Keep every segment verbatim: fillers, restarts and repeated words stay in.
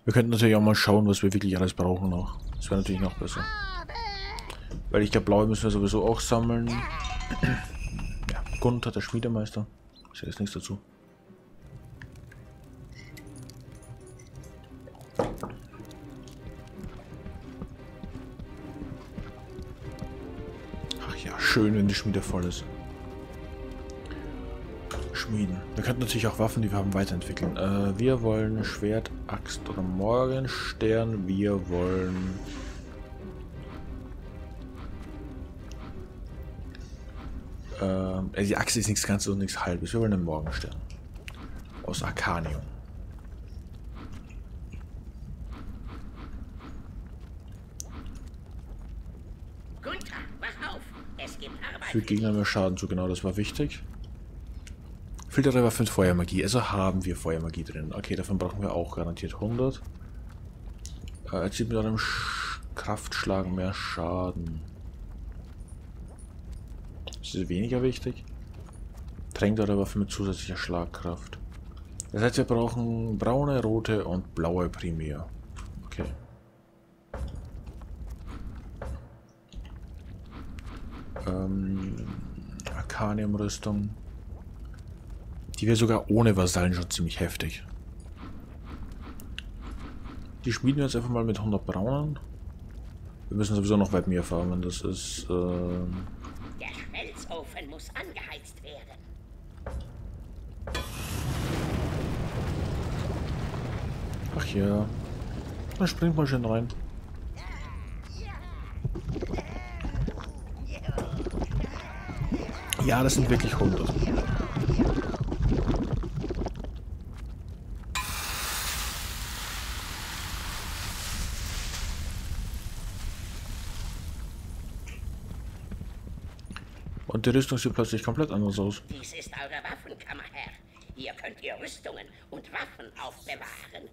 Wir könnten natürlich auch mal schauen, was wir wirklich alles brauchen noch. Das wäre natürlich noch besser. Weil ich glaube, blaue müssen wir sowieso auch sammeln. Ja, Gunther, der Schmiedemeister. Ich sage jetzt nichts dazu. Ach ja, schön, wenn die Schmiede voll ist. Schmieden. Wir könnten natürlich auch Waffen, die wir haben, weiterentwickeln. Äh, wir wollen Schwert, Axt oder Morgenstern. Wir wollen... Äh, die Axt ist nichts Ganzes und nichts Halbes. Wir wollen einen Morgenstern. Aus Arcanium. Gunther, wach auf! Es gibt Arbeit. Für Gegner mehr Schaden zu, genau, das war wichtig. Filtere Waffe mit Feuermagie, also haben wir Feuermagie drin. Okay, davon brauchen wir auch garantiert hundert. Äh, erzielt mit einem Sch Kraftschlag mehr Schaden. Das ist weniger wichtig. Tränkt eure Waffe mit zusätzlicher Schlagkraft. Das heißt, wir brauchen braune, rote und blaue primär. Okay. Ähm, Arcanium-Rüstung. Die wäre sogar ohne Vasallen schon ziemlich heftig. Die schmieden wir jetzt einfach mal mit hundert braunen. Wir müssen sowieso noch weit mehr farmen. Das ist... Äh Der Schmelzofen muss angeheizt werden. Ach ja. Dann springt mal schön rein. Ja, das sind wirklich hundert. Und die Rüstung sieht plötzlich komplett anders aus. Dies ist eure Waffenkammer, Herr. Hier könnt ihr Rüstungen und Waffen aufbewahren.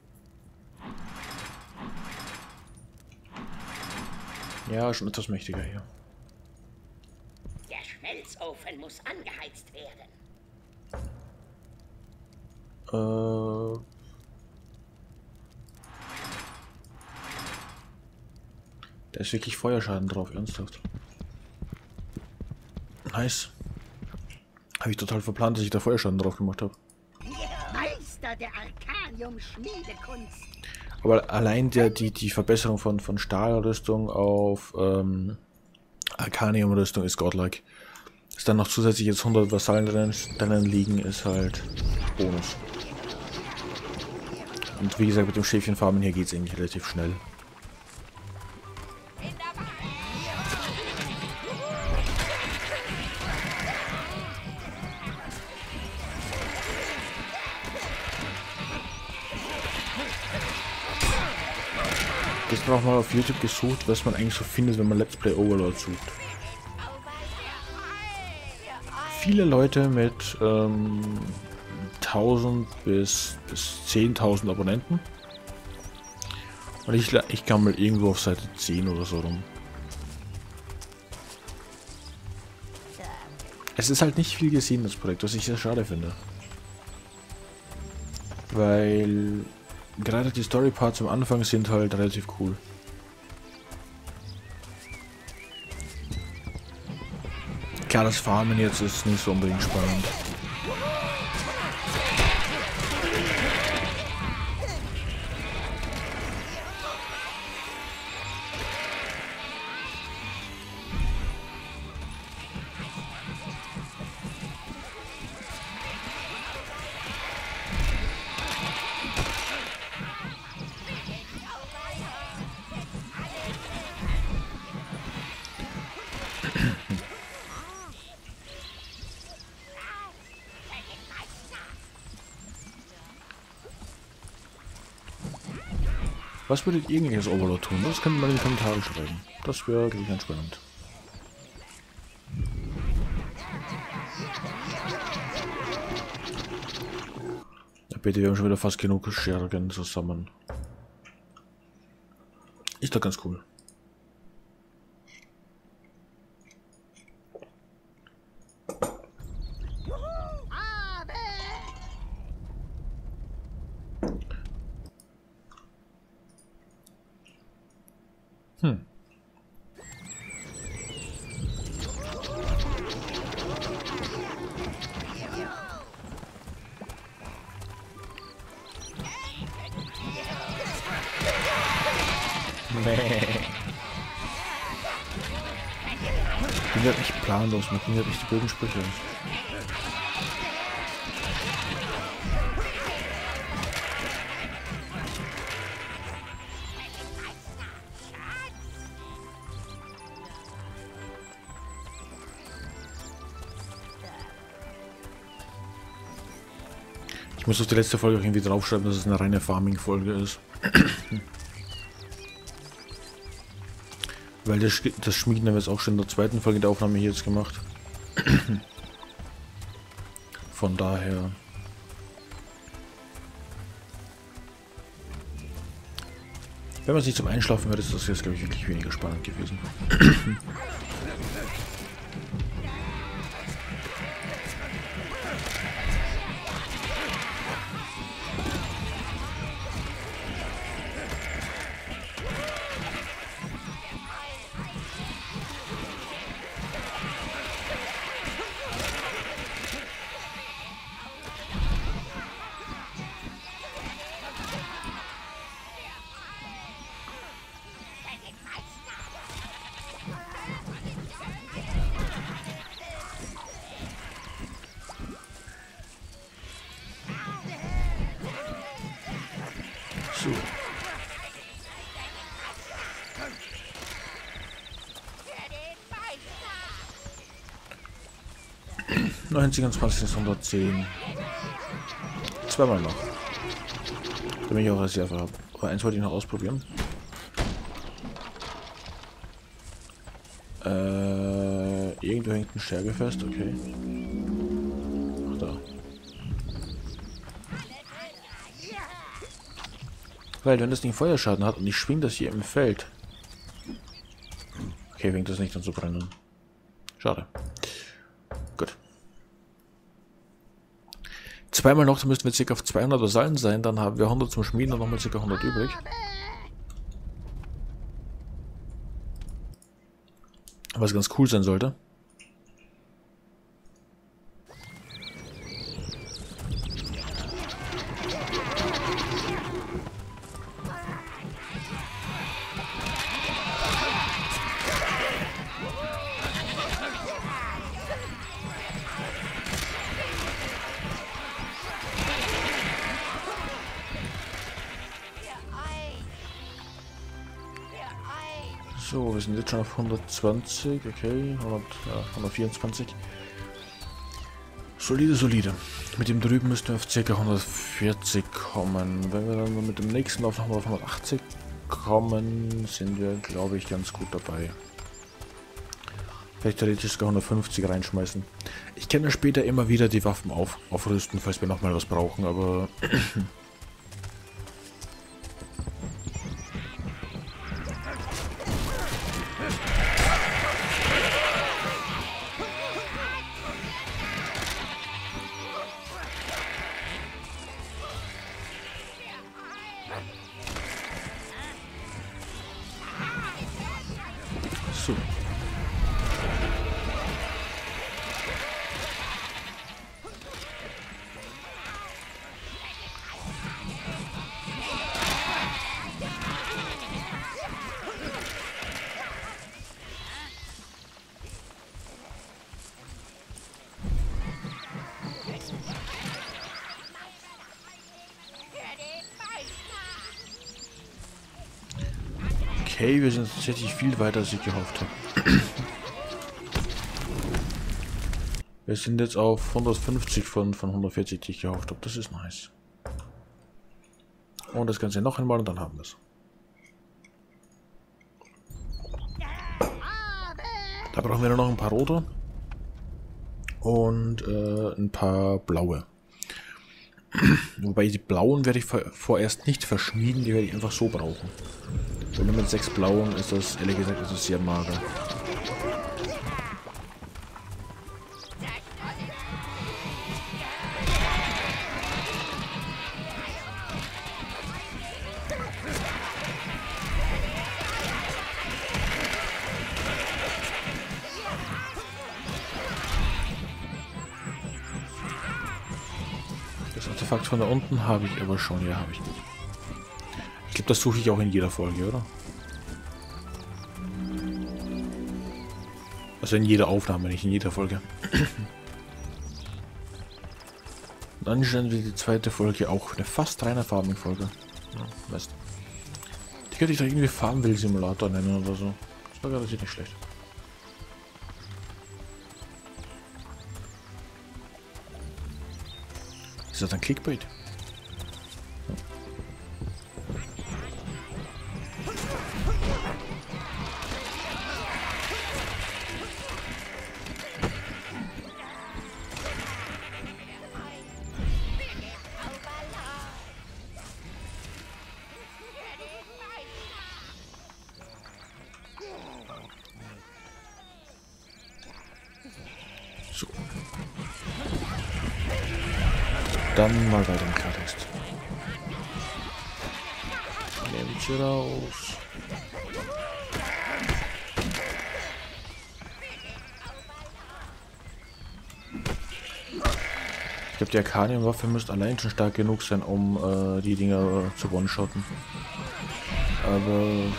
Ja, schon etwas mächtiger hier. Der Schmelzofen muss angeheizt werden. Äh... Da ist wirklich Feuerschaden drauf, ernsthaft. Nice. Habe ich total verplant, dass ich da Feuerschaden drauf gemacht habe. Meister der Arcanium-Schmiedekunst. Aber allein der, die, die Verbesserung von, von Stahlrüstung auf ähm, Arcanium-Rüstung ist godlike. Dass dann noch zusätzlich jetzt hundert Vasallen drin, drin liegen, ist halt Bonus. Und wie gesagt, mit dem Schäfchenfarmen hier geht es eigentlich relativ schnell. Jetzt noch mal auf YouTube gesucht, was man eigentlich so findet, wenn man Let's Play Overlord sucht. Viele Leute mit ähm, tausend bis, bis zehntausend Abonnenten. Und ich, ich kam mal irgendwo auf Seite zehn oder so rum. Es ist halt nicht viel gesehen, das Projekt, was ich sehr schade finde. Weil gerade die Story-Parts am Anfang sind halt relativ cool. Klar, das Farmen jetzt ist nicht so unbedingt spannend. Was würdet ihr gegen das Overlord tun? Das könnt ihr mal in die Kommentare schreiben. Das wäre, glaube ich, ganz spannend. Ja, bitte, wir haben schon wieder fast genug Schergen zusammen. Ist doch ganz cool. Hm. Nee. Ich bin halt nicht planlos, man kann halt nicht die bösen Sprüche. Ich muss auf die letzte Folge auch irgendwie draufschreiben, dass es eine reine Farming-Folge ist. Weil das, das Schmieden haben wir jetzt auch schon in der zweiten Folge der Aufnahme hier jetzt gemacht. Von daher... Wenn man es nicht zum Einschlafen hört, ist das jetzt, glaube ich, wirklich weniger spannend gewesen. So. neunzig, hundertzehn. Zweimal noch. Damit ich auch Reserve habe. Aber eins wollte ich noch ausprobieren. Äh, irgendwo hängt ein Scherge fest, okay. Ach da. Weil wenn das Ding Feuerschaden hat und ich schwing das hier im Feld. Okay, fängt das nicht an zu brennen. Schade. Gut. Zweimal noch, dann müssten wir circa auf zweihundert Vasallen sein, dann haben wir hundert zum Schmieden und nochmal circa hundert übrig. Was ganz cool sein sollte. So, wir sind jetzt schon auf hundertzwanzig, okay, hundert, ja, hundertvierundzwanzig. Solide, solide. Mit dem drüben müssten wir auf ca. hundertvierzig kommen. Wenn wir dann mit dem nächsten auf hundertachtzig kommen, sind wir, glaube ich, ganz gut dabei. Vielleicht theoretisch sogar hundertfünfzig reinschmeißen. Ich kann ja später immer wieder die Waffen auf, aufrüsten, falls wir nochmal was brauchen, aber... So. Okay, wir sind tatsächlich viel weiter, als ich gehofft habe. Wir sind jetzt auf hundertfünfzig von, von hundertvierzig, die ich gehofft habe. Das ist nice. Und das Ganze noch einmal und dann haben wir es. Da brauchen wir nur noch ein paar rote. Und äh, ein paar blaue. Wobei die blauen werde ich vorerst nicht verschmieden, die werde ich einfach so brauchen. Weil nur mit sechs blauen ist das, ehrlich gesagt, ist das sehr mager. Artefakt von da unten habe ich aber schon. Ja, habe ich. Ich glaube, das suche ich auch in jeder Folge, oder? Also in jeder Aufnahme, nicht in jeder Folge. Dann stellen wir die zweite Folge auch eine fast reine Farming-Folge. Ja, weißt du. Die könnte ich doch irgendwie Farmville-Simulator nennen oder so. Das war garantiert nicht schlecht. Ist das ein Clickbait? Ja. So. Dann mal weiter im Klartext. Nehmen Sie raus. Ich glaube, die Arcanium-Waffe müsste allein schon stark genug sein, um äh, die Dinger äh, zu one-shotten. Aber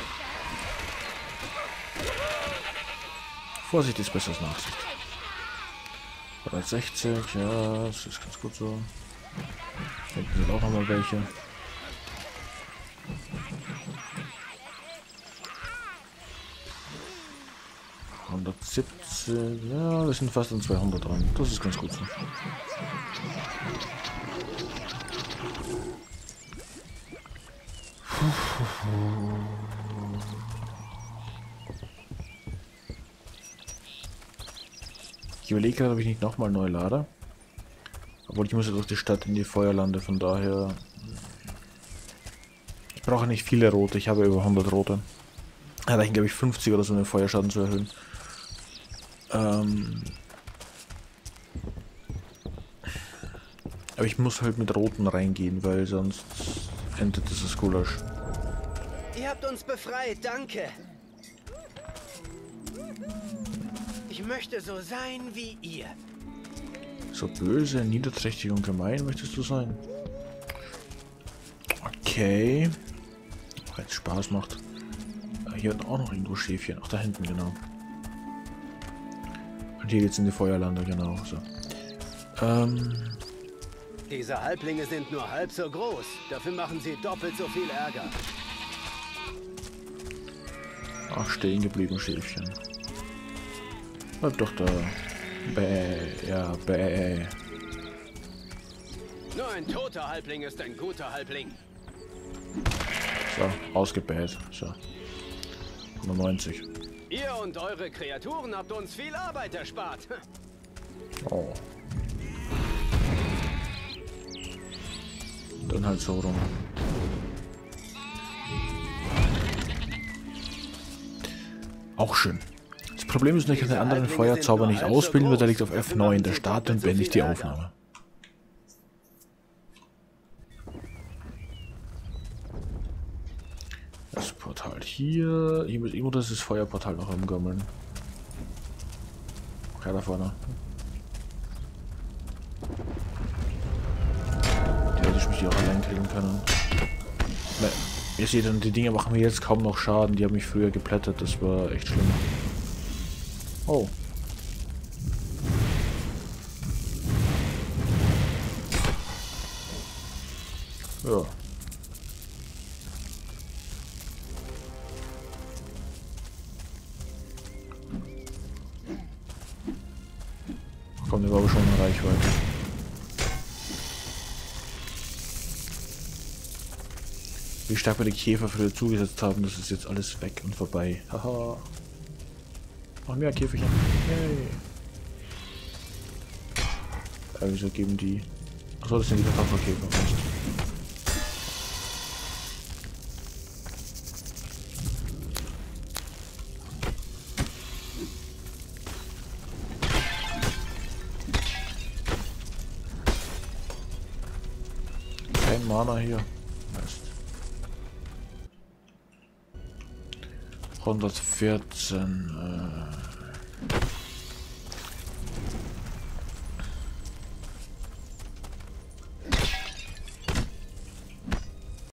Vorsicht ist besser als Nachsicht. hundertsechzig, ja, das ist ganz gut so. Hinten sind auch nochmal welche. hundertsiebzehn, ja, wir sind fast an zweihundert dran. Das ist ganz gut so. Ich überlege gerade, ob ich nicht nochmal neu lade. Obwohl ich muss ja durch die Stadt in die Feuerlande, von daher... Ich brauche nicht viele rote, ich habe über hundert rote. Da reichen, glaube ich, fünfzig oder so, um den Feuerschaden zu erhöhen. Ähm... Aber ich muss halt mit roten reingehen, weil sonst endet dieses Gulasch. Ihr habt uns befreit, danke. Ich möchte so sein wie ihr. So böse, niederträchtig und gemein möchtest du sein? Okay. Weil es Spaß macht. Hier hat auch noch irgendwo Schäfchen. Ach, da hinten, genau. Und hier geht's in die Feuerlande, genau. So. Ähm... Diese Halblinge sind nur halb so groß. Dafür machen sie doppelt so viel Ärger. Ach, stehen geblieben, Schäfchen. Bleib doch da. Bäh, ja, bäh. Nur ein toter Halbling ist ein guter Halbling. So, ausgebäht. So. neunzig. Ihr und eure Kreaturen habt uns viel Arbeit erspart. Oh. Dann halt so rum. Auch schön. Das Problem ist, dass ich den anderen Feuerzauber nicht ausbilden wird, der liegt auf F neun. Der Start und beende ich die Aufnahme. Das Portal hier. Hier muss irgendwo das Feuerportal noch rumgammeln. Okay, da vorne. Theoretisch mich die auch allein kriegen können. Ne, ihr seht dann, die Dinger machen mir jetzt kaum noch Schaden. Die haben mich früher geplättet. Das war echt schlimm. Oh. Ja. Kommt aber aber schon in Reichweite. Wie stark wir die Käfer früher zugesetzt haben, das ist jetzt alles weg und vorbei. Haha. Noch mehr Käferchen. Hey. Ja, wieso geben die... Achso, das sind wieder Pufferkäfer. Kein Mana hier. hundertvierzehn. Äh